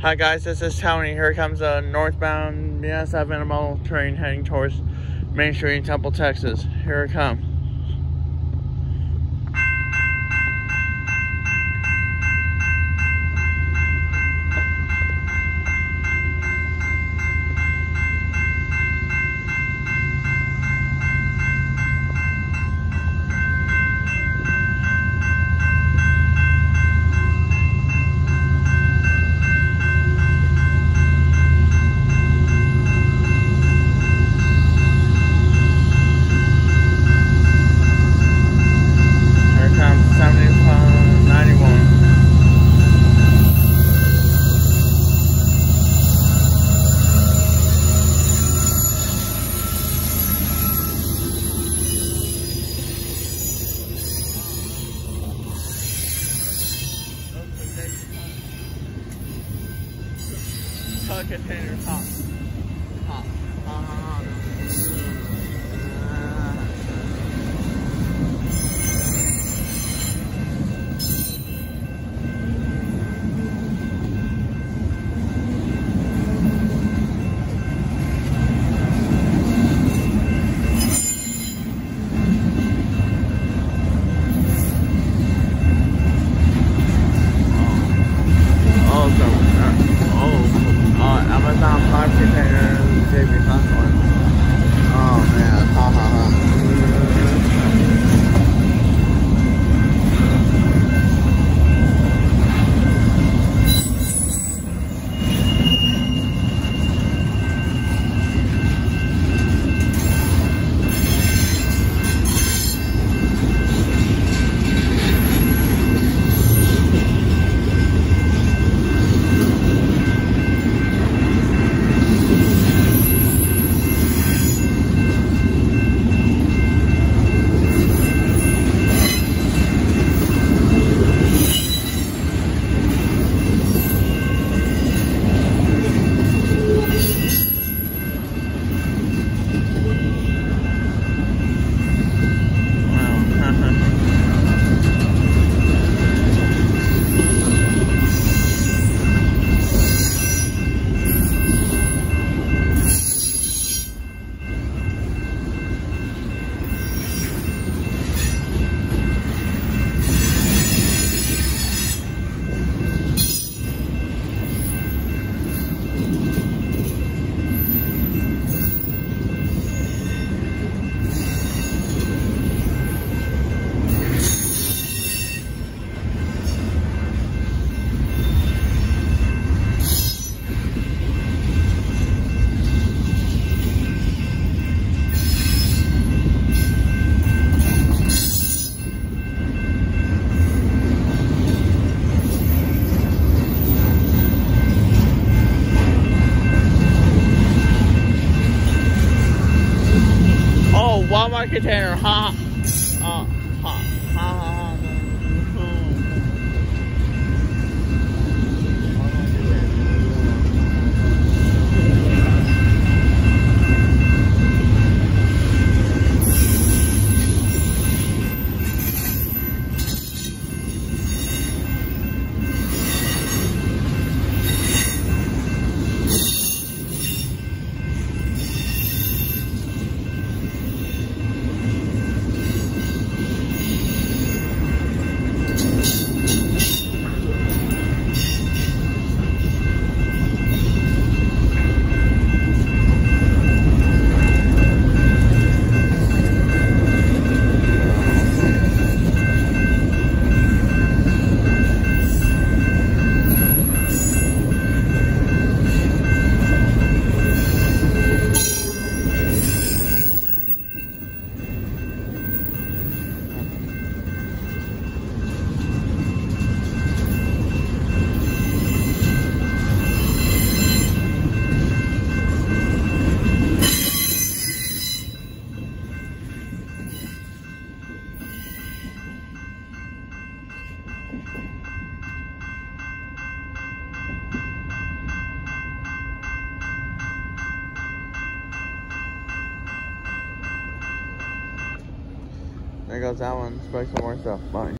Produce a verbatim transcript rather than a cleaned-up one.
Hi guys, this is Tony. Here comes a northbound B N S F intermodal train heading towards Main Street in Temple, Texas. Here it comes. Tug container hot. Hot. Hot, hot, hot. Oh man, ha ha ha. Walmart container, ha, uh, ha, ha, ha, ha. There goes that one. Let's break some more stuff. Bye.